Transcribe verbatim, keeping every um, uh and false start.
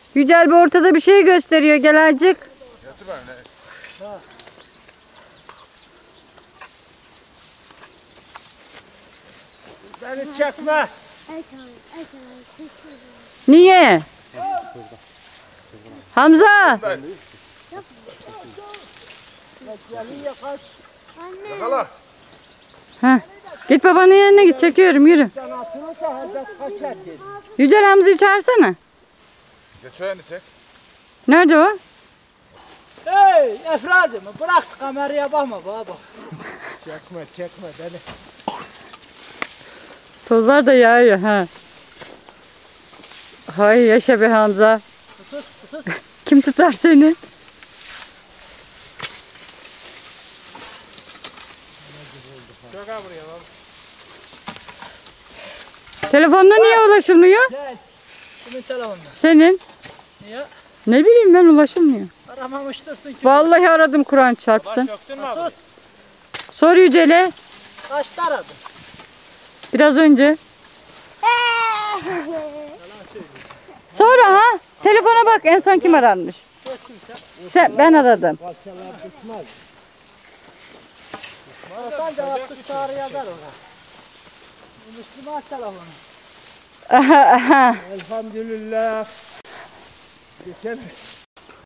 Yücel bir ortada bir şey gösteriyor. Gel azıcık. Götür bana. Beni çekme. Niye? Hamza. Yakala. Heh. Git babanın yanına git. Çekiyorum. Yürü. Yücel Hamza'yı çağırsana. Geç o yanı çek. Nerede o? Hey Efradim bırak kameraya bakma bana bak. Çekme çekme beni. Tozlar da yağıyor ha. Hay yaşa be Hamza. Tut tut. Kim tutar seni? Çök ha buraya bak. Telefonla niye ulaşılmıyor? Gel. Kimin telefonunda? Senin. Niye? Ne bileyim ben ulaşılmıyor. Aramamıştırsın ki. Vallahi aradım Kur'an çarpsın. Çöktün mü abi? Tut. Sor Yücel'e. Kaçta aradın? Biraz önce. Sonra ha? Telefona bak en son kim aranmış? Sen, ben aradım. Sen cevapsız çağrı yazar ona. Müslüman telefonu. Aha, aha. Elhamdülillah. Geçen